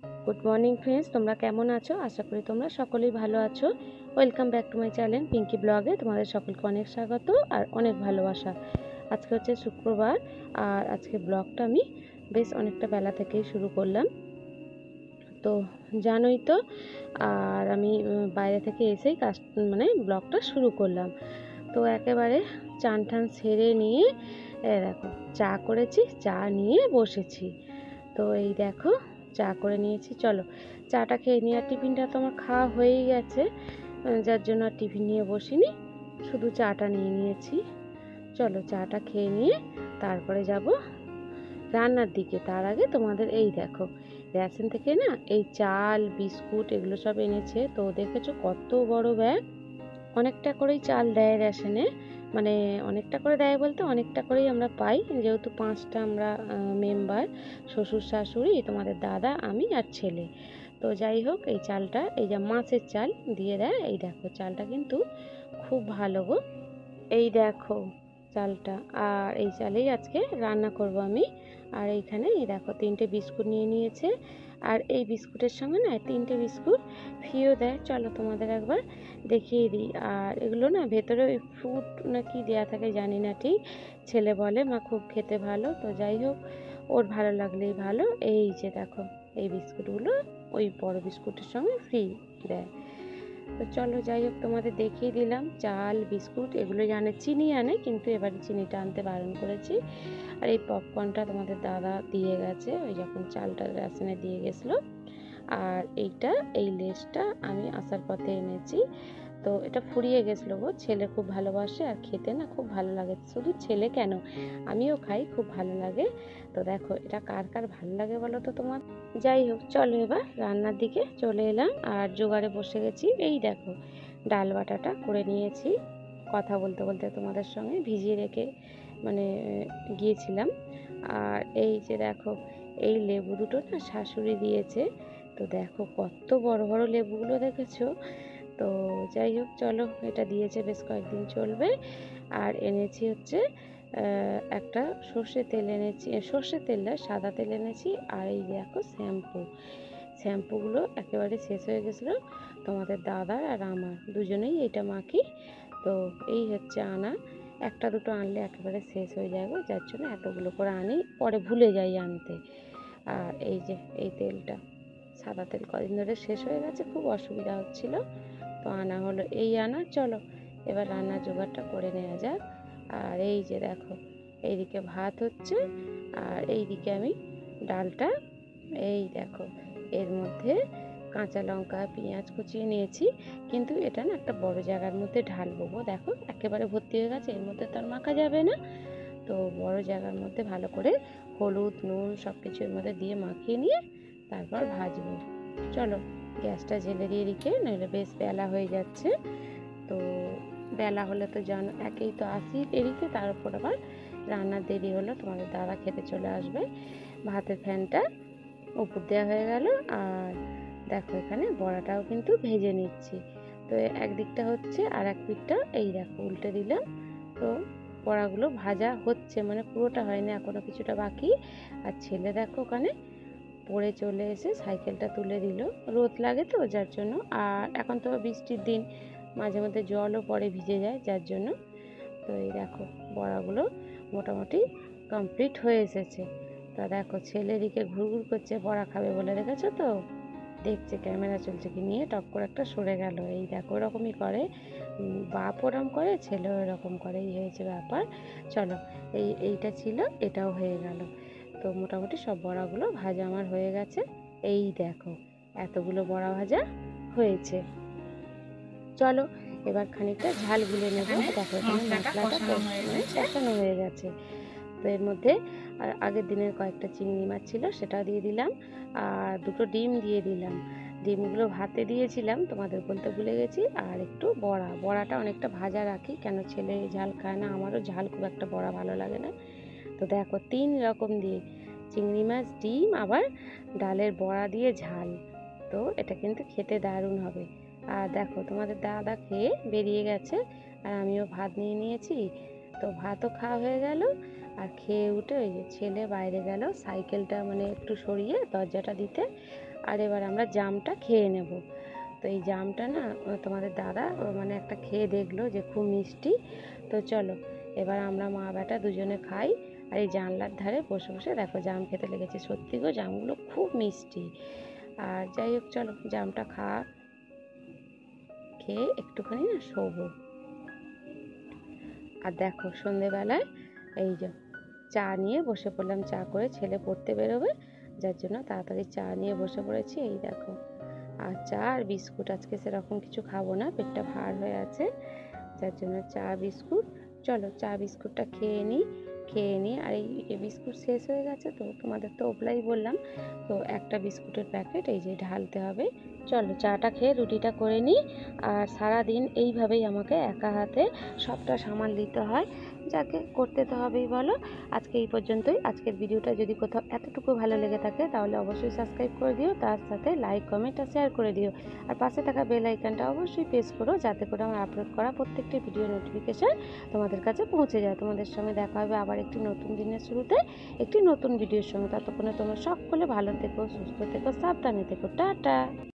Good morning friends, তোমরা কেমন আছো? আশা করি তোমরা সকলেই ভালো আছো। Welcome back to my channel Pinki ব্লগে। তোমাদের সকলকে অনেক স্বাগত আর অনেক ভালোবাসা। আজকে হচ্ছে শুক্রবার, আর আজকে ব্লগটা আমি বেশ অনেকটা বেলা থেকেই শুরু করলাম। তো জানোই তো, আর আমি বাইরে থেকে এসেই কাজ ব্লগটা শুরু করলাম। তো একেবারে চান টান সেরে নিয়ে দেখো চা করেছি, চা নিয়ে বসেছি। তো এই দেখো চা করে নিয়েছি, চলো চাটা খেয়ে নিই। আর টিফিনটা তো আমার খাওয়া হয়েই গেছে, যার জন্য আর টিফিন নিয়ে বসিনি, শুধু চাটা নিয়ে নিয়েছি। চলো চাটা খেয়ে নিয়ে তারপরে যাব রান্নার দিকে। তার আগে তোমাদের এই দেখো রেশন থেকে না এই চাল বিস্কুট এগুলো সব এনেছে। তো দেখেছো কত বড় ব্যাগ, অনেকটা করেই চাল দেয় রেশনে। অনেকটা করে দেয় বলতে অনেকটা করেই আমরা পাই, যেহেতু 5টা আমরা মেম্বার, শ্বশুর শাশুড়ি, তোমাদের দাদা, আমি আর ছেলে। তো যাই হোক, এই চালটা এই যে মাছের চাল দিয়ে দেয়। এই দেখো চালটা কিন্তু খুব ভালো গো, এই দেখো চালটা। আর এই চালেই আজকে রান্না করব আমি। আর এইখানে এই দেখো 3টে বিস্কুট নিয়ে নিয়েছে। আর এই বিস্কুটের সঙ্গে না 3টে বিস্কুট ফ্রিও দেয়। চলো তোমাদের একবার দেখিয়ে দিই। আর এগুলো না ভেতরে ওই ফ্রুট না কি দেওয়া থাকে জানি না ঠিক। ছেলে বলে মা খুব খেতে ভালো, তো যাই হোক ওর ভালো লাগলেই ভালো। এই যে দেখো এই বিস্কুটগুলো ওই বড় বিস্কুটের সঙ্গে ফ্রি দেয়। তো চলো যাই হোক তোমাদের দেখিয়ে দিলাম চাল বিস্কুট এগুলো জানে, চিনি আনে কিন্তু এবারে চিনিটা আনতে বারণ করেছি। আর এই পপকর্নটা তোমাদের দাদা দিয়ে গেছে ওই যখন চালটা রেশনে দিয়ে গেছিলো। আর এইটা এই লেসটা আমি আসার পথে এনেছি। তো এটা ফুরিয়ে গেছিলো গো, ছেলে খুব ভালোবাসে আর খেতে না খুব ভালো লাগে। শুধু ছেলে কেন, আমিও খাই, খুব ভালো লাগে। তো দেখো এটা কার কার ভালো লাগে বলো তো তোমার। যাই হোক চলো এবার রান্নার দিকে চলে এলাম আর জোগাড়ে বসে গেছি। এই দেখো ডাল বাটাটা করে নিয়েছি, কথা বলতে বলতে তোমাদের সঙ্গে ভিজিয়ে রেখে মানে গিয়েছিলাম। আর এই যে দেখো এই লেবু দুটো না শাশুড়ি দিয়েছে। তো দেখো কত বড় বড় লেবুগুলো দেখেছো। তো যাই হোক চলো, এটা দিয়েছে বেশ কয়েকদিন চলবে। আর এনেছি হচ্ছে একটা সর্ষের তেল এনেছি, সর্ষের তেল না সাদা তেল এনেছি। আর এই দেখো শ্যাম্পুগুলো একেবারে শেষ হয়ে গেছিলো, তোমাদের দাদার আর আমার দুজনেই এটা মাখি। তো এই হচ্ছে আনা, একটা দুটো আনলে একেবারে শেষ হয়ে যায় গো, যার জন্য এতগুলো করে আনি, পরে ভুলে যাই আনতে। আর এই যে এই তেলটা সাদা তেল কদিন ধরে শেষ হয়ে গেছে, খুব অসুবিধা হচ্ছিল, তো আনা হলো এই আনা। চলো এবার রান্নার জোগাড়টা করে নেওয়া যাক। আর এই যে দেখো এইদিকে ভাত হচ্ছে, আর এইদিকে আমি ডালটা এই দেখো এর মধ্যে কাঁচা লঙ্কা পেঁয়াজ কুচিয়ে নিয়েছি। কিন্তু এটা না একটা বড় জায়গার মধ্যে ঢালবো গো, দেখো একেবারে ভর্তি হয়ে গেছে, এর মধ্যে তো আর মাখা যাবে না। তো বড় জায়গার মধ্যে ভালো করে হলুদ নুন সব কিছু এর মধ্যে দিয়ে মাখিয়ে নিয়ে তারপর ভাজবো। চলো গ্যাসটা জেলে দিয়ে রেখে, নইলে বেশ বেলা হয়ে যাচ্ছে। তো বেলা হলে তো জানো একেই তো আসি দেরিতে, তার উপর আবার রান্নার দেরি হলো, তোমাদের দাদা খেতে চলে আসবে। ভাতের ফ্যানটা উপর দেওয়া হয়ে গেল। আর দেখো এখানে বড়াটাও কিন্তু ভেজে নিচ্ছি। তো একদিকটা হচ্ছে আর এক পিঠটা এই দেখো উল্টে দিলাম। তো বড়াগুলো ভাজা হচ্ছে, পুরোটা হয়নি এখনো, কিছুটা বাকি। আর ছেলে দেখো ওখানে পড়ে চলে এসে সাইকেলটা তুলে দিল, রোদ লাগে তো যার জন্য। আর এখন তো বৃষ্টির দিন, মাঝে মধ্যে জলও পড়ে ভিজে যায় যার জন্য। তো এই দেখো বড়াগুলো মোটামুটি কমপ্লিট হয়ে এসেছে। তা দেখো ছেলে দিকে ঘুরঘুর করছে বড়া খাবে বলে, দেখেছো তো, দেখছে ক্যামেরা চলছে কি নিয়ে, টপ করে একটা সরে গেল। এই দেখো ওরকমই করে, বাপ ওরকম করে ছেলেও এরকম করে, এই হয়েছে ব্যাপার। চলো এইটা ছিল, এটাও হয়ে গেল। তো মোটামুটি সব বড়াগুলো ভাজা আমার হয়ে গেছে। এই দেখো এতগুলো বড়া ভাজা হয়েছে। চলো এবার খানিকটা ঝাল গুলে নেব। দেখো এখানে মশলাটা কষানো হয়ে গেছে। তো এর মধ্যে আর আগের দিনের কয়েকটা চিংড়ি মাছ ছিল সেটাও দিয়ে দিলাম, আর দুটো ডিম দিয়ে দিলাম। ডিমগুলো ভাতে দিয়েছিলাম, তোমাদের বলতে ভুলে গেছি। আর একটু বড়াটা অনেকটা ভাজা রাখি, কেন ছেলে ঝাল খায় না, আমারও ঝাল খুব একটা বড়া ভালো লাগে না। তো দেখো 3 রকম দিয়ে চিংড়ি মাছ ডিম আবার ডালের বড়া দিয়ে ঝাল, তো এটা কিন্তু খেতে দারুণ হবে। আর দেখো তোমাদের দাদা খেয়ে বেরিয়ে গেছে, আর আমিও ভাত নিয়ে নিয়েছি। তো ভাতও খাওয়া হয়ে গেল। আর খেয়ে উঠে ওই যে ছেলে বাইরে গেল সাইকেলটা মানে একটু সরিয়ে দরজাটা দিতে। আর এবার আমরা জামটা খেয়ে নেব। তো এই জামটা না তোমাদের দাদা মানে একটা খেয়ে দেখলো যে খুব মিষ্টি। তো চলো এবার আমরা মা বেটা দুজনে খাই। আর এই জানলার ধারে বসে বসে দেখো জাম খেতে লেগেছে। সত্যি গো জামগুলো খুব মিষ্টি। আর যাই হোক চলো জামটা খেয়ে একটুখানি না শোবো। আর দেখো সন্ধেবেলায় এই যে চা নিয়ে বসে পড়লাম, চা করে ছেলে পড়তে বেরোবে, যার জন্য তাড়াতাড়ি চা নিয়ে বসে পড়েছি। এই দেখো আর চা আর বিস্কুট, আজকে সেরকম কিছু খাবো না, পেটটা ভার হয়ে আছে, যার জন্য চা বিস্কুট। চলো চা বিস্কুটটা খেয়ে নিই। আর এই বিস্কুট শেষ হয়ে গেছে, তো তোমাদের তো ওপলাই বললাম, তো একটা বিস্কুটের প্যাকেট এই যে ঢালতে হবে। চলো চাটা খেয়ে রুটিটা করে নিই। আর সারাদিন এইভাবেই আমাকে একা হাতে সবটা সামাল দিতে হয়, যাকে করতে তো হবেই বলো। আজকে এই পর্যন্তই। আজকের ভিডিওটা যদি কোথাও এতটুকু ভালো লেগে থাকে তাহলে অবশ্যই সাবস্ক্রাইব করে দিও, তার সাথে লাইক কমেন্ট আর শেয়ার করে দিও। আর পাশে থাকা বেল আইকনটা অবশ্যই প্রেস করো, যাতে করে আমার আপলোড করা প্রত্যেকটি ভিডিও নোটিফিকেশান তোমাদের কাছে পৌঁছে যায়। তোমাদের সঙ্গে দেখা হবে আবার একটি নতুন দিনের শুরুতে একটি নতুন ভিডিওর সঙ্গে। ততক্ষণে তোমরা সকলে ভালো থেকো, সুস্থ থেকো, সাবধানে থেকো। টাটা।